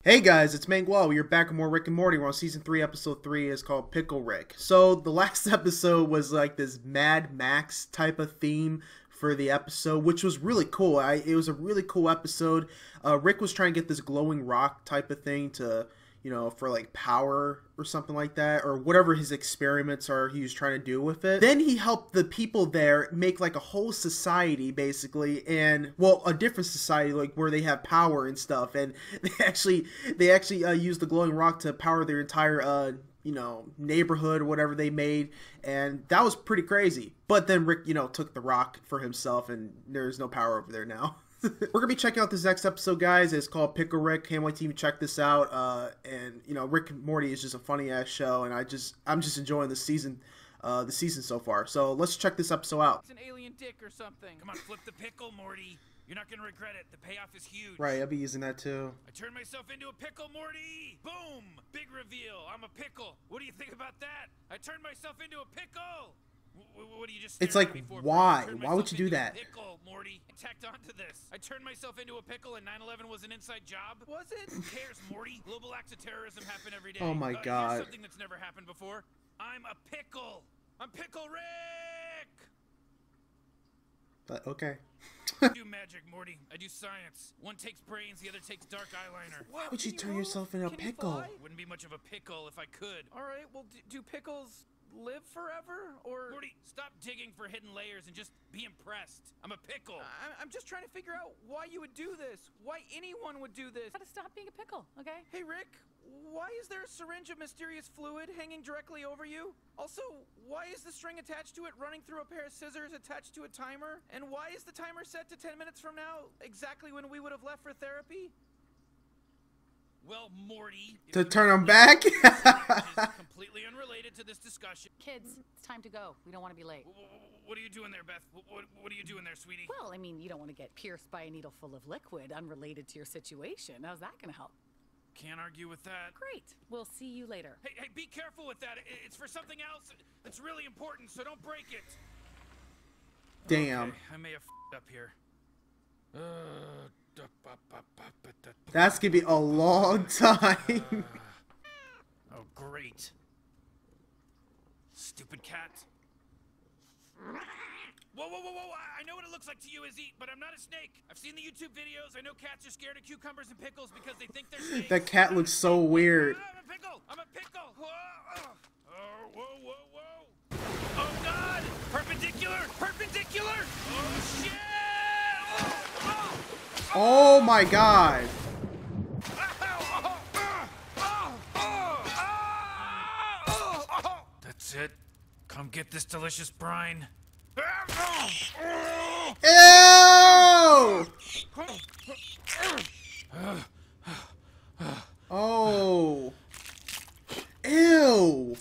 Hey guys, it's Mangual. We're back with more Rick and Morty. We're on season 3, episode 3. It's called Pickle Rick. So the last episode was like this Mad Max type of theme for the episode, which was really cool. It was a really cool episode. Rick was trying to get this glowing rock type of thing to, for like power or something like that, or whatever his experiments are he was trying to do with it. Then he helped the people there make like a whole society basically, and well, a different society like where they have power and stuff, and they actually use the glowing rock to power their entire neighborhood or whatever they made, and that was pretty crazy. But then Rick, took the rock for himself, and there's no power over there now. We're gonna be checking out this next episode, guys. It's called Pickle Rick. Can't wait to even check this out. And Rick and Morty is just a funny ass show, and I'm just enjoying the season so far. So let's check this episode out. It's an alien dick or something. Come on, flip the pickle, Morty. You're not gonna regret it. The payoff is huge. Right, I'll be using that too. I turned myself into a pickle, Morty. Boom! Big reveal. I'm a pickle. What do you think about that? I turned myself into a pickle. What do you just? It's like, why? Why would you do that? Pickle, Morty. Tacked onto this. I turned myself into a pickle, and 9/11 was an inside job. Was it? Who cares, Morty? Global acts of terrorism happen every day. Oh my God. Here's something that's never happened before. I'm a pickle. I'm Pickle Rick. Okay. I do magic, Morty. I do science. One takes brains, the other takes dark eyeliner. Why would you turn yourself into a pickle? Wouldn't be much of a pickle if I could. All right, well, do pickles live forever, or? Morty, stop digging for hidden layers and just be impressed. I'm a pickle. I'm just trying to figure out why you would do this. Why anyone would do this. Gotta stop being a pickle, okay? Hey, Rick, why is there a syringe of mysterious fluid hanging directly over you? Also, why is the string attached to it running through a pair of scissors attached to a timer? And why is the timer set to 10 minutes from now, exactly when we would have left for therapy? Well, Morty, To turn them back? is completely unrelated to this discussion. Kids, it's time to go. We don't want to be late. What are you doing there, Beth? What are you doing there, sweetie? Well, I mean, you don't want to get pierced by a needle full of liquid unrelated to your situation. How's that going to help? Can't argue with that. Great. We'll see you later. Hey, be careful with that. It's for something else that's really important, so don't break it. Damn. Okay, I may have f***ed up here. That's gonna be a long time. Oh, great. Stupid cat. Whoa, whoa, whoa, whoa! I know what it looks like to you, Izzy, but I'm not a snake. I've seen the YouTube videos. I know cats are scared of cucumbers and pickles because they think they're snakes. That cat looks so weird. I'm a pickle! I'm a pickle! Whoa! Oh, whoa, whoa, whoa! Oh, God! Perpendicular! Perpendicular! Oh, shit! Oh my God. That's it. Come get this delicious brine. Ew! Oh. Ew.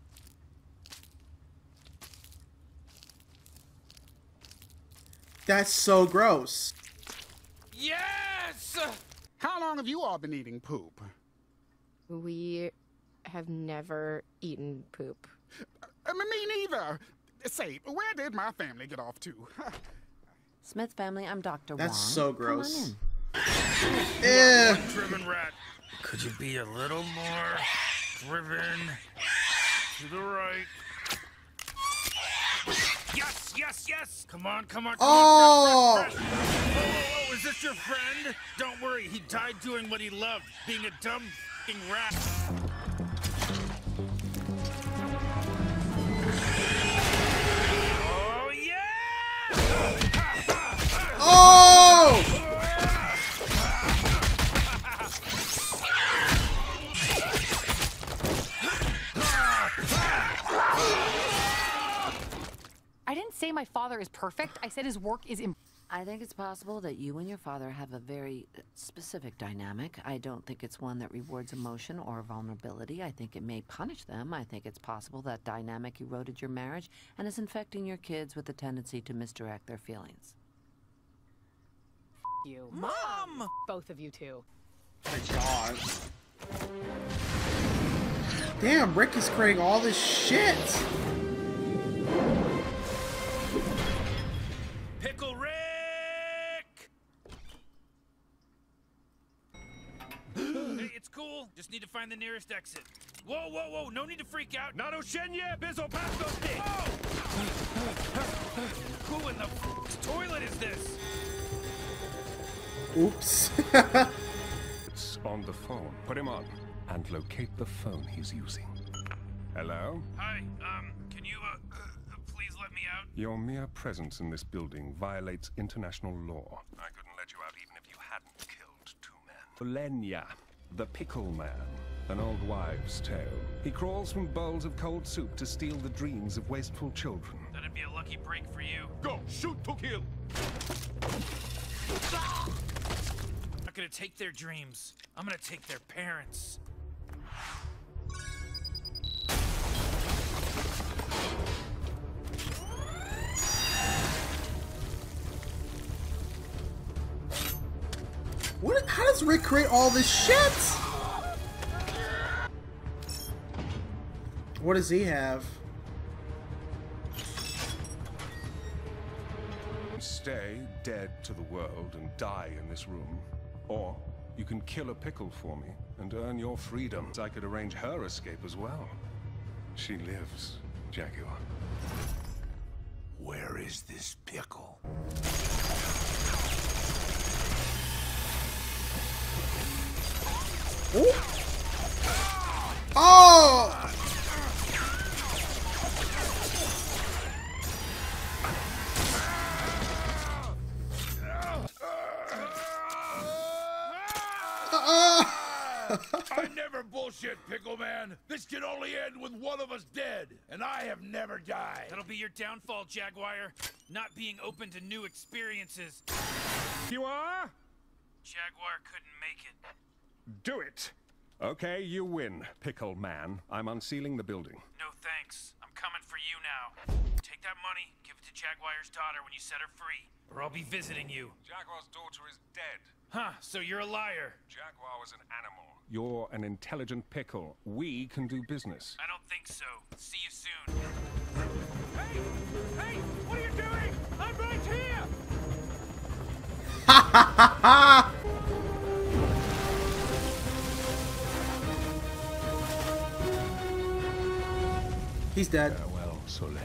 That's so gross. Yes! How long have you all been eating poop? We have never eaten poop. Me neither. Say, where did my family get off to? Smith family, I'm Dr. Wong. That's so Come on gross. in. Ew. Driven rat. Could you be a little more driven to the right? Yes, yes, yes! Come on, come on, come Oh. on! Fresh, fresh, fresh. Whoa, whoa, whoa, is this your friend? Don't worry, he died doing what he loved, being a dumb f***ing rat. Oh, yeah! Oh! I didn't say my father is perfect. I said his work is I think it's possible that you and your father have a very specific dynamic. I don't think it's one that rewards emotion or vulnerability. I think it may punish them. I think it's possible that dynamic eroded your marriage and is infecting your kids with a tendency to misdirect their feelings. you. Mom! Both of you two. My God. Damn, Rick is creating all this shit. Pickle Rick! cool. Just need to find the nearest exit. Whoa, whoa, whoa. No need to freak out. Nano Shenye, Bizzle Pasto Stick! Who in the toilet is this? Oops. It's on the phone. Put him on and locate the phone he's using. Hello? Hi, can you, please let me out? Your mere presence in this building violates international law. I couldn't let you out even if you hadn't killed 2 men. Lenya, the Pickle Man. An old wives' tale. He crawls from bowls of cold soup to steal the dreams of wasteful children. That'd be a lucky break for you. Go! Shoot to kill! I'm not gonna take their dreams. I'm gonna take their parents. What? How does Rick create all this shit? What does he have? Stay dead to the world and die in this room. Or you can kill a pickle for me and earn your freedom. I could arrange her escape as well. She lives, Jaguar. Where is this pickle? Ooh. Oh! I never bullshit, Pickle Man. This can only end with one of us dead, and I have never died. That'll be your downfall, Jaguar. Not being open to new experiences. You are? Jaguar couldn't make it. Do it. Okay, you win, Pickle Man. I'm unsealing the building. No thanks. I'm coming for you now. Take that money, give it to Jaguar's daughter when you set her free, or I'll be visiting you. Jaguar's daughter is dead. Huh, so you're a liar. Jaguar was an animal. You're an intelligent pickle. We can do business. I don't think so. See you soon. Hey! Hey! What are you doing? I'm right here! Ha ha ha ha! He's dead. Farewell, Solenia.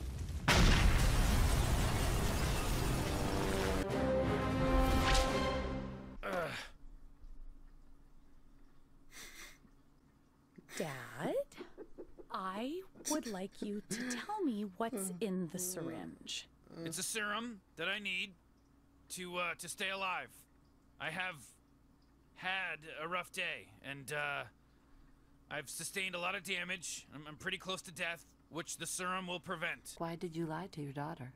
Dad, I would like you to tell me what's in the syringe. It's a serum that I need to stay alive. I have had a rough day, and I've sustained a lot of damage. I'm pretty close to death, which the serum will prevent. Why did you lie to your daughter?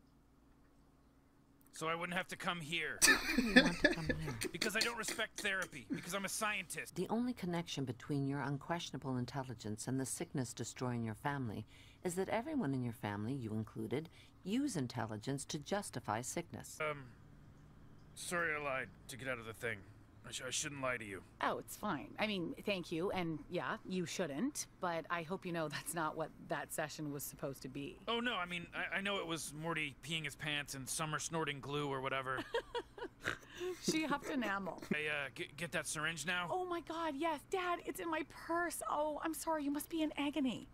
So I wouldn't have to come here. You want to come here? Because I don't respect therapy. Because I'm a scientist. The only connection between your unquestionable intelligence and the sickness destroying your family is that everyone in your family, you included, use intelligence to justify sickness. Sorry I lied to get out of the thing. I shouldn't lie to you. Oh, it's fine. I mean, thank you, and yeah, you shouldn't, but I hope you know that's not what that session was supposed to be. Oh, no, I mean, I know it was Morty peeing his pants and Summer snorting glue or whatever. She huffed enamel. Hey, get that syringe now? Oh my god, yes, Dad, it's in my purse. Oh, I'm sorry, you must be in agony.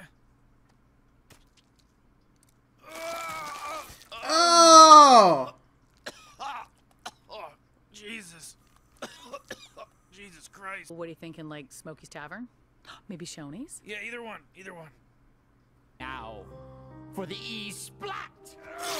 Oh! Oh, Jesus. Jesus Christ. What are you thinking, like Smokey's Tavern? Maybe Shoney's? Yeah, either one. Either one. Now, for the E-Splat!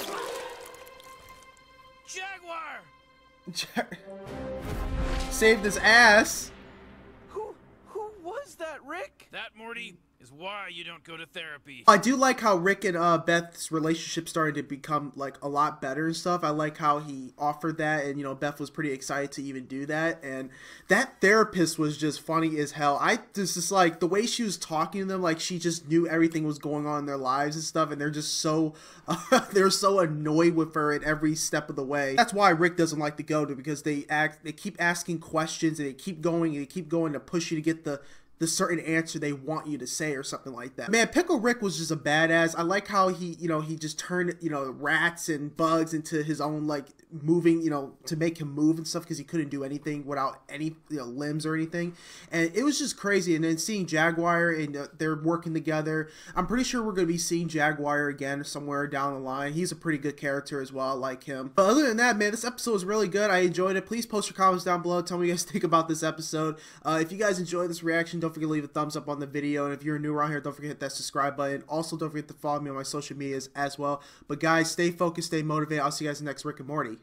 Jaguar! Saved his ass. Who was that, Rick? That, Morty, is why you don't go to therapy. I do like how Rick and Beth's relationship started to become like a lot better and stuff. I like how he offered that, and Beth was pretty excited to even do that. And that therapist was just funny as hell. Just like the way she was talking to them, like she just knew everything was going on in their lives and stuff, and they're just so they're so annoyed with her at every step of the way. That's why Rick doesn't like to go to, because they keep asking questions and they keep going to push you to get the the certain answer they want you to say or something like that. Man, Pickle Rick was just a badass. I like how he, you know, he just turned, you know, rats and bugs into his own, like, moving, you know, to make him move and stuff, because he couldn't do anything without any, you know, limbs or anything. And it was just crazy. And then seeing Jaguar and they're working together. I'm pretty sure we're going to be seeing Jaguar again somewhere down the line. He's a pretty good character as well. I like him. But other than that, man, this episode was really good. I enjoyed it. Please post your comments down below. Tell me what you guys think about this episode. If you guys enjoyed this reaction, don't forget to leave a thumbs up on the video. And if you're new around here, don't forget to hit that subscribe button. Also, don't forget to follow me on my social medias as well. But guys, stay focused, stay motivated. I'll see you guys in the next Rick and Morty.